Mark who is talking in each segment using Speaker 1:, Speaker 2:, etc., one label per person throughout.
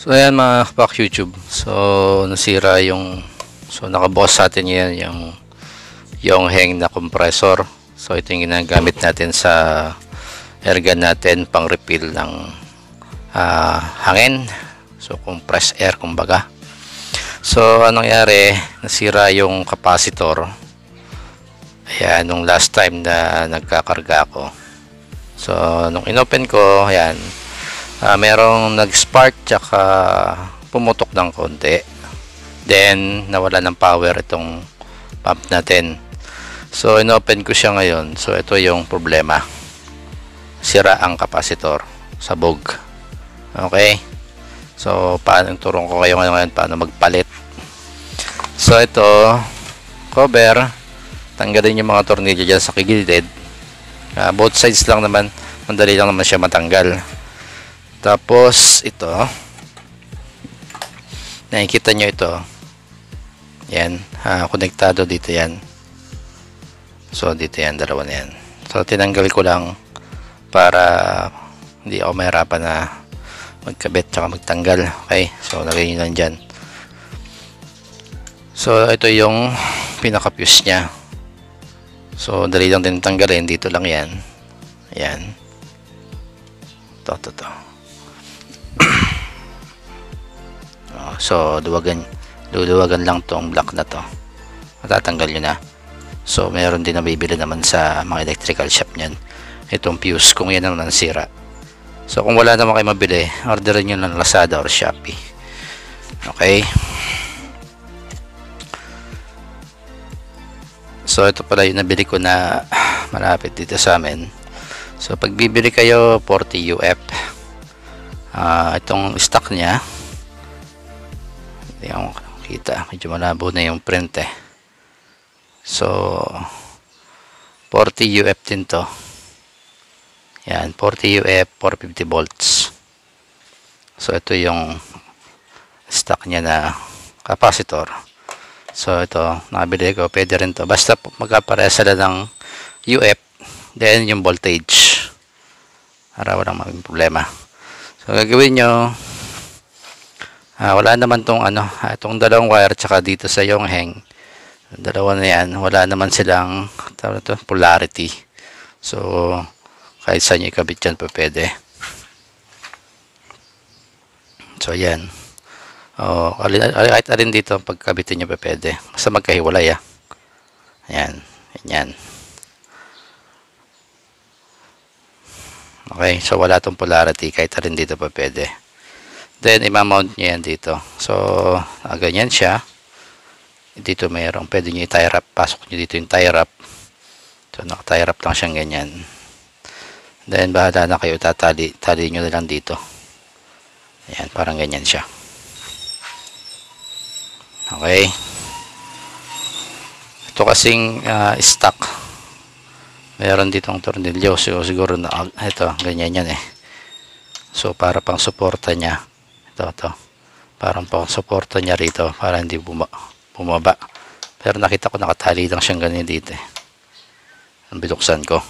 Speaker 1: So ayan mga kapak YouTube. So nasira nakabukas sa atin yan yung hang na compressor. So ito yung ginagamit natin sa airgun natin pang refill ng hangin. So compress air kumbaga. So anong nangyari, nasira yung capacitor. Ayan, nung last time na nagkakarga ako. So nung inopen ko, ayan, merong nag-spark tsaka pumutok ng konti, then nawala ng power itong pump natin. So inopen ko siya ngayon. So ito yung problema, sira ang capacitor, sabog. Okay, so paano, turong ko kayo ngayon paano magpalit. So ito, cover, tanggalin yung mga tornilyo dyan sa gilid. Both sides lang naman, madali lang naman siya matanggal. Tapos ito, nakikita nyo ito, yan, konektado dito yan. So dito yan, dalawa na yan. So tinanggal ko lang para hindi ako mahirapan na magkabit tsaka magtanggal. Okay, so lagay nyo lang dyan. So ito yung pinaka fuse nya. So dali lang din tanggalin, dito lang yan. Ayan, to so luluwagan lang tong block na to, matatanggal nyo na. So meron din na bibili naman sa mga electrical shop nyan itong fuse kung yan ang nansira. So kung wala naman kayo mabili, orderin nyo ng Lazada or Shopee. Okay, so ito pala yung nabili ko na malapit dito sa amin. So pag bibili kayo 40 UF, itong stock nya, hindi ako kita, medyo malabo na yung print eh. So 40 UF din to. Yan, 40 UF, 450 volts. So ito yung stock nya na capacitor. So ito, nakabili ko, pwede rin to, basta magkaparehas sila ng UF, then yung voltage, para walang maging problema. So gagawin nyo, wala naman tong itong dalawang wire tsaka dito sa yung hang, dalawa na yan, wala naman silang polarity. So kahit saan nyo ikabit yan pa pwede. So yan, kahit alin dito pagkabitin nyo pa pwede, basta magkahiwalay. Ayan, ganyan. Okay, so wala tong polarity, kahit alin dito pa pwede. Then i-mount nyo yan dito. So ganyan siya. Dito mayroong pwede nyo i-tie wrap, pasok nyo dito yung tie wrap. So naka-tie wrap lang siyang ganyan. Then bahala na kayo, tali nyo na lang dito. Ayan, parang ganyan siya. Okay, ito kasing stock, meron ditong tornilyo. So siguro na ito, ganyan yan eh. So para pang suporta nya, ito parang pang suporta nya rito para hindi bumaba. Pero nakita ko nakatali lang siyang ganyan dito eh. Ang binuksan ko.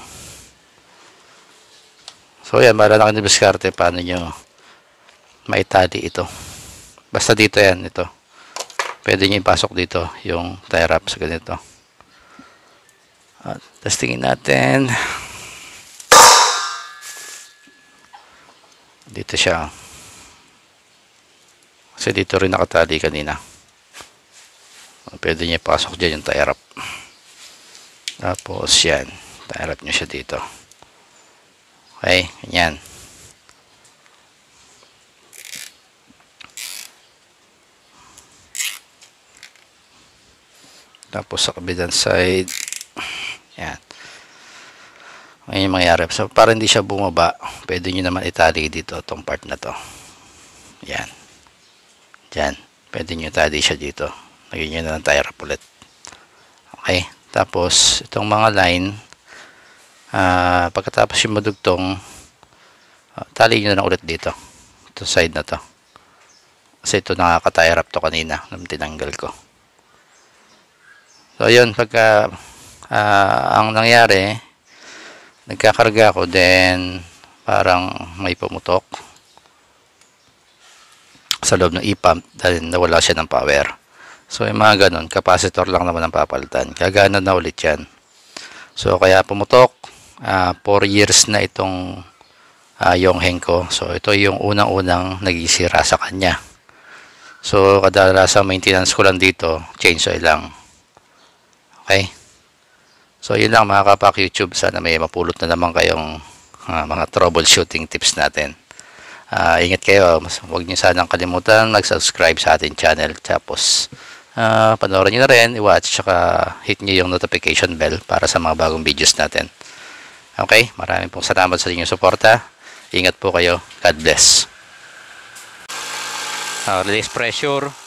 Speaker 1: So yan, para lang diskarte paano nyo maitali ito. Basta dito yan, ito pwede nyo ipasok dito yung tie wrap sa ganito. At testingin natin. Dito siya, kasi dito rin nakatali kanina. Pwede nyo ipasok dyan yung tie wrap. Tapos yan, tie wrap nyo siya dito. Okay, ganyan. Tapos sa kabilang side, yan. Ngayon yung mangyayari. So para hindi siya bumaba, pwede nyo naman itali dito itong part na to. Yan, dyan, pwede nyo itali siya dito. Lagyan nyo na ng tie wrap ulit. Okay, tapos itong mga line, pagkatapos yung madugtong, tali nyo na ulit dito, ito side na to, kasi ito nakaka-tie wrap to kanina nung tinanggal ko. So yun, pagka ang nangyari, nagkakarga ako, then parang may pumutok. sa loob ng e-pump dahil nawala siya ng power. So yung mga ganun, capacitor lang naman ang papalitan. Gagana na ulit yan. So kaya pumutok, 4 years na itong Yongheng ko. So ito yung unang-unang nagisira sa kanya. So kadalasan maintenance ko lang dito, change oil lang. Okay? So yun lang mga kapak YouTube, sana may mapulot na naman kayong mga troubleshooting tips natin. Ingat kayo, huwag niyo sanang kalimutan mag-subscribe sa ating channel, tapos panoorin niyo na rin, i-watch, tsaka hit niyo yung notification bell para sa mga bagong videos natin. Okay, maraming pong salamat sa inyong suporta. Ingat po kayo, God bless. Release pressure.